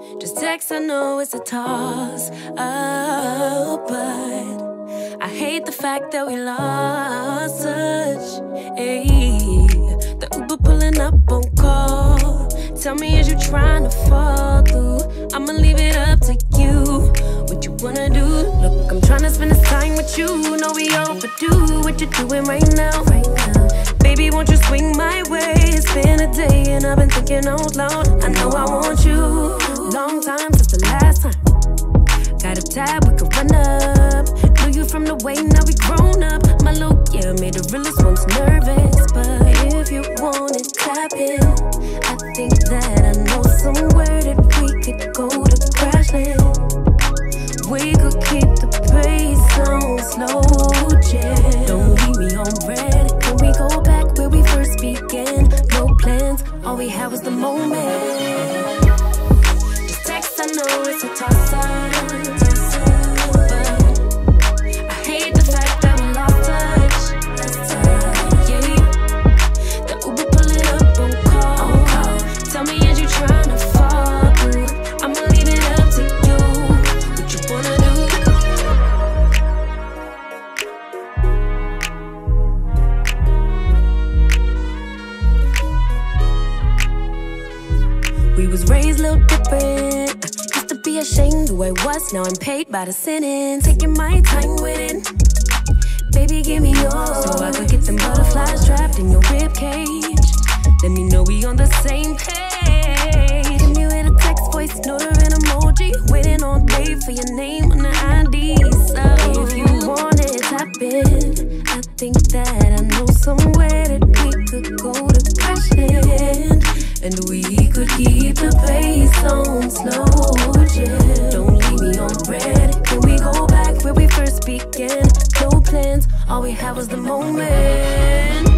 Just text, I know it's a toss up, but I hate the fact that we lost touch. Ayy, the Uber pulling up on call. Tell me, is you trying to fall through? I'ma leave it up to you. What you wanna do? Look, I'm trying to spend this time with you. Know we overdue. What you doing right now? Baby, won't you swing my way? It's been a day and I've been thinking out loud. I know I want you. Long time since the last time. Got a tab, we could run up. Knew you from the way, now we grown up. My look, yeah, made the realest ones nervous. But if you want it, tap in. I think that I know somewhere that we could go to crash land. We could keep the pace on slow, yeah. Don't leave me on red. Can we go back where we first began? No plans, all we had was the moment. This text, I know it's a toss-up, but I hate the fact that we lost touch. Yeah, the Uber pulling up on call. Tell me, is you trying to fall through? I'ma leave it up to you. What you wanna do? We was raised a little different. Used to be ashamed who I was, now I'm paid by the sentence. Taking my time with it. Baby, give me yours, so I could get them butterflies trapped in your rib cage. Let me know we on the same page. Hit me with a text, voice note or an emoji. Waiting all day for your name on the ID. So if you want it, tap in. I think that I know somewhere that we could go to crash land. And we could keep the pace on slow, yeah. Don't leave me on red. Can we go back where we first began? No plans, all we had was the moment.